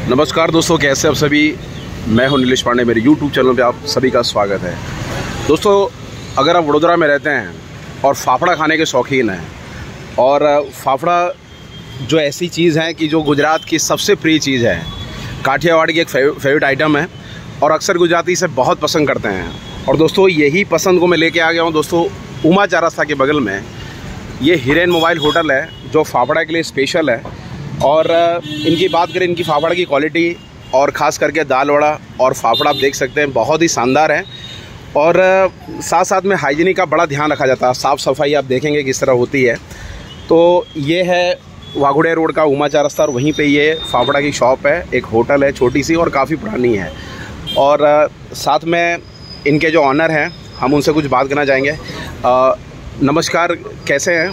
नमस्कार दोस्तों, कैसे आप सभी। मैं हूं नीलेश पांडे। मेरे YouTube चैनल पे आप सभी का स्वागत है। दोस्तों, अगर आप वडोदरा में रहते हैं और फाफड़ा खाने के शौकीन हैं, और फाफड़ा जो ऐसी चीज़ है कि जो गुजरात की सबसे प्रिय चीज़ है, काठियावाड़ की एक फेवरेट आइटम है और अक्सर गुजराती इसे बहुत पसंद करते हैं। और दोस्तों, यही पसंद को मैं लेके आ गया हूँ दोस्तों उमा चार रास्ता के बगल में। ये हिरेन मोबाइल होटल है जो फाफड़ा के लिए स्पेशल है। और इनकी बात करें, इनकी फाफड़ा की क्वालिटी और ख़ास करके दाल वड़ा और फाफड़ा आप देख सकते हैं बहुत ही शानदार है। और साथ साथ में हाइजीनिक का बड़ा ध्यान रखा जाता है। साफ़ सफाई आप देखेंगे किस तरह होती है। तो ये है वाघोड़िया रोड का उमा चार रास्ता और वहीं पे ये फाफड़ा की शॉप है। एक होटल है छोटी सी और काफ़ी पुरानी है। और साथ में इनके जो ऑनर हैं, हम उनसे कुछ बात करना चाहेंगे। नमस्कार, कैसे हैं?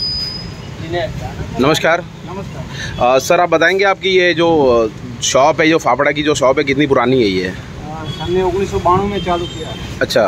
नमस्कार। सर, आप बताएंगे आपकी ये जो शॉप है, जो फाफड़ा की जो शॉप है, कितनी पुरानी है ये? हमने 1992 में चालू किया। अच्छा,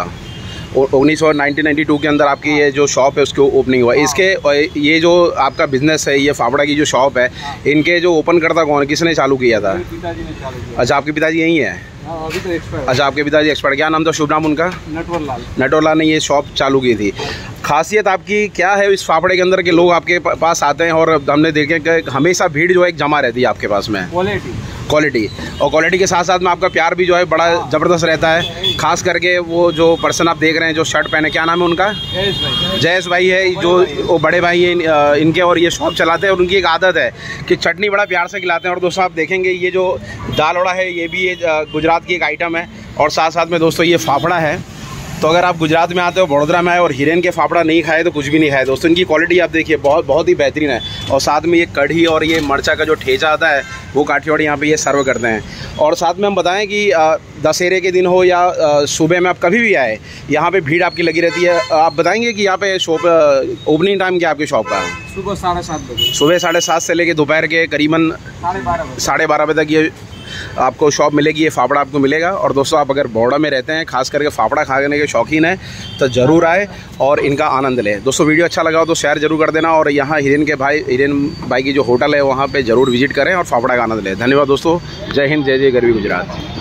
1992 के अंदर आपकी ये जो शॉप है उसकी ओपनिंग हुआ। इसके ये जो आपका बिज़नेस है, ये फाफड़ा की जो शॉप है, इनके जो ओपन करता कौन, किसने चालू किया था? पिताजी ने चालू किया। अच्छा, आपके पिताजी यहीं हैं? अभी तो एक्सपर्ट। अच्छा, आपके पिताजी एक्सपर्ट। क्या नाम था, शुभ नाम उनका? नटवर लाल ने ये शॉप चालू की थी। खासियत आपकी क्या है इस फाफड़े के अंदर के लोग आपके पास आते हैं और हमने देखे कि हमेशा भीड़ जो है जमा रहती है आपके पास में? क्वालिटी और क्वालिटी के साथ साथ में आपका प्यार भी जो है बड़ा ज़बरदस्त रहता है। खास करके वो जो पर्सन आप देख रहे हैं जो शर्ट पहने, क्या नाम है उनका? जयेश भाई है, जो वो बड़े भाई हैं इनके, और ये शॉप चलाते हैं। और उनकी एक आदत है कि चटनी बड़ा प्यार से खिलाते हैं। और दोस्तों, आप देखेंगे ये जो दाल वड़ा है, ये भी गुजरात की एक आइटम है। और साथ साथ में दोस्तों ये फाफड़ा है। तो अगर आप गुजरात में आते हो, वडोदरा में आए और हिरेन के फाफड़ा नहीं खाए तो कुछ भी नहीं खाए दोस्तों। इनकी क्वालिटी आप देखिए बहुत ही बेहतरीन है। और साथ में ये कढ़ी और ये मरचा का जो ठेचा आता है वो काठियावाड़ी यहाँ पे ये सर्व करते हैं। और साथ में हम बताएं कि दशहरे के दिन हो या सुबह में आप कभी भी आए, यहाँ पे भीड़ आपकी लगी रहती है। आप बताएंगे कि यहाँ पे शॉप ओपनिंग टाइम क्या आपकी शॉप का? सुबह 7:30 बजे। सुबह 7:30 से लेके दोपहर के करीबन 12:30 बजे तक ये आपको शॉप मिलेगी। ये फाफड़ा आपको मिलेगा। और दोस्तों, आप अगर बड़ौदा में रहते हैं, खास करके फाफड़ा खाने के शौकीन हैं, तो ज़रूर आए और इनका आनंद लें। दोस्तों, वीडियो अच्छा लगा हो तो शेयर जरूर कर देना। और यहाँ हिरेन भाई की जो होटल है वहाँ पे ज़रूर विजिट करें और फाफड़ा का आनंद लें। धन्यवाद दोस्तों। जय हिंद, जय जय गरवी गुजरात।